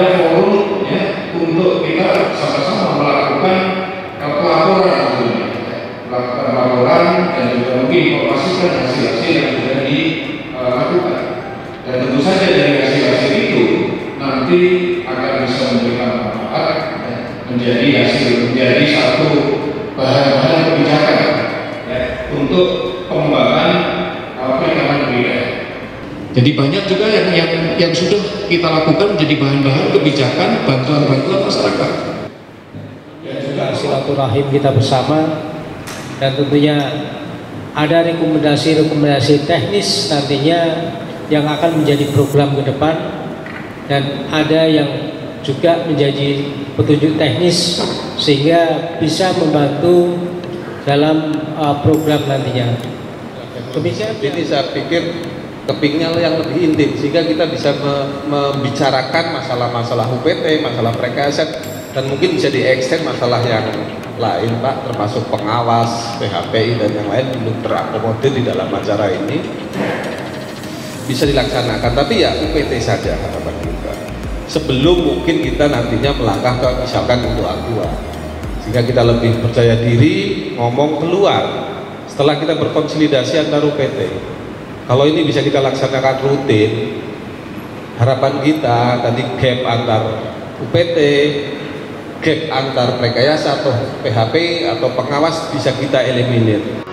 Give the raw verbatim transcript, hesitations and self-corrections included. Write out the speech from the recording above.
ada forum ya untuk kita sama-sama melakukan pelaporan, melakukan laporan dan juga menginformasikan hasil-hasil yang sudah dilakukan. Dan tentu saja dari hasil-hasil itu nanti akan bisa memberikan manfaat ya, menjadi hasil menjadi satu bahan-bahan kebijakan ya, untuk pengembangan perikanan budidaya. Jadi banyak juga yang, yang yang sudah kita lakukan menjadi bahan-bahan kebijakan bantuan-bantuan masyarakat. Dan juga silaturahim kita bersama, dan tentunya ada rekomendasi-rekomendasi teknis nantinya yang akan menjadi program ke depan, dan ada yang juga menjadi petunjuk teknis sehingga bisa membantu dalam uh, program nantinya. Demikian ini saya pikir kepingnya yang lebih intim sehingga kita bisa me membicarakan masalah-masalah U P T, masalah prekaset, dan mungkin bisa diekstend masalah yang lain Pak, termasuk pengawas, P H P I dan yang lain belum terakomodir di dalam acara ini, bisa dilaksanakan. Tapi ya U P T saja harapan kita sebelum mungkin kita nantinya melangkah ke misalkan untuk A dua, sehingga kita lebih percaya diri ngomong keluar setelah kita berkonsolidasi antar U P T. Kalau ini bisa kita laksanakan rutin, harapan kita tadi gap antar U P T, gap antar rekayasa atau P H P atau pengawas bisa kita eliminir.